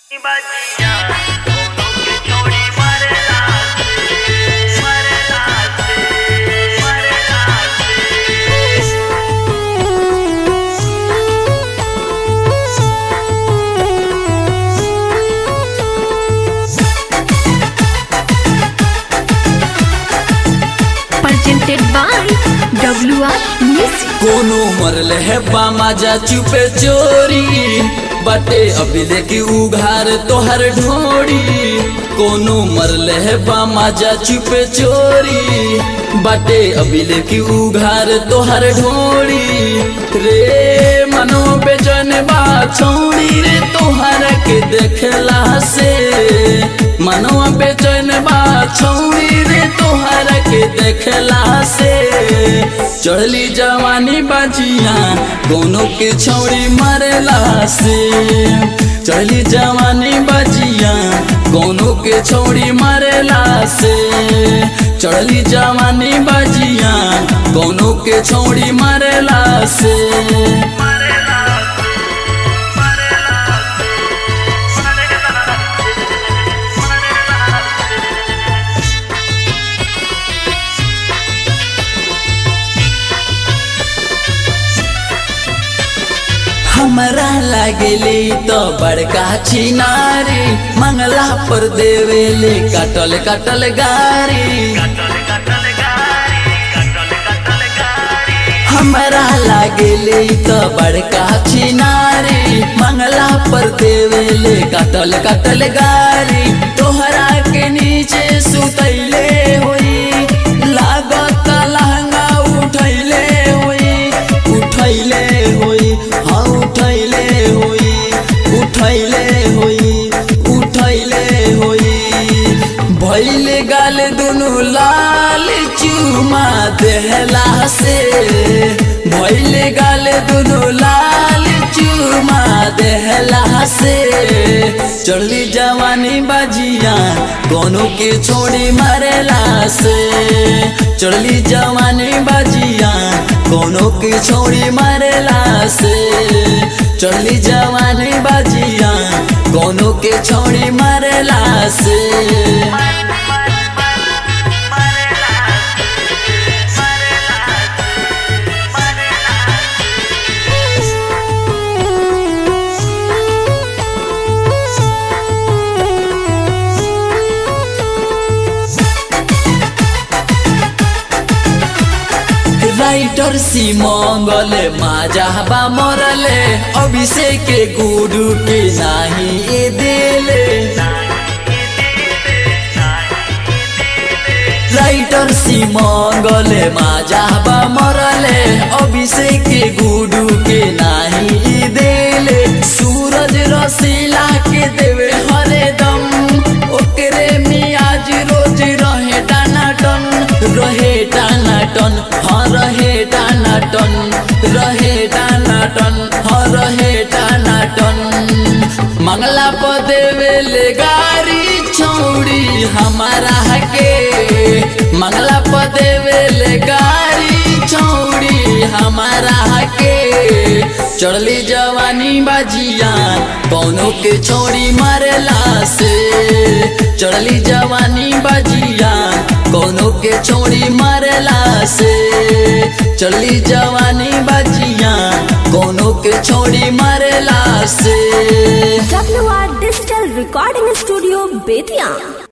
Presented by WR Music। कोनो मरल है बामाजा चुपे चोरी बाटे अभी लेके उघार तोहर ढोड़ी। कोनो मरल है बामाजा चुपे चोरी बाटे अभी लेके उघार तोहर ढोड़ी। रे मनो बेचैन बा छौड़ी रे तोहर के देखला से। मनो बेचैन बा छौड़ी रे तोहर के देखला से। चढ़ली जवानी बाजिया दोनों के छौड़ी मरला से। चढ़ली जवानी बाजिया दोनों के छौड़ी मरला से। चढ़ली जवानी बाजिया दोनों के छौड़ी मरला से। हमरा लागेले तो बड़का छिनारी मंगला पर देवेले कटल कटल गारी। हमरा लागेले तो बड़का छिनारी मंगला पर देवेले कटल कटल गारी। तोहरा के नीचे सुतैले होई लागत लहंगा उठैले होई उठैले होई हाँ उठैले होई उठैले होई उठैले होई। भइले गाल दुनु लाल चुमा देहला से। भइले गाल दुनु लाल चुमा देहला से। चढ़ली जवानी बाजिया दोनों के छोड़ी मरला से। चढ़ली जवानी बाजिया दोनों के छोड़ी मरला से। चढ़ली जवानी बाजिया दोनों के छोड़ी मरला से। राइटर सी मंगले माजाबा मरले अभिषेक के गुरु के नाही देले। राइटर सी मंगले माजाबा मरले अभिषेक के गुरु के नाही देले। सूरज रसीला के देवे हरे दम ओकरे मियाज रोज रहे टानाटन रहे टानाटन हाँ रहे टानाटन रहे टानाटन हाँ रहे टानाटन। मंगला पर देवेले गारी छौड़ी हमारा के। मंगला पर देवेले गारी छौड़ी हमारा के। चढ़ली जवानी बाजिया दोनों के छोड़ी मरला से। चढ़ली जवानी बाजिया दोनों के छोड़ी मरला से। चढ़ली जवानी बाजिया दोनों के छोड़ी मरला से। WR Digital Recording Studio Bettiah.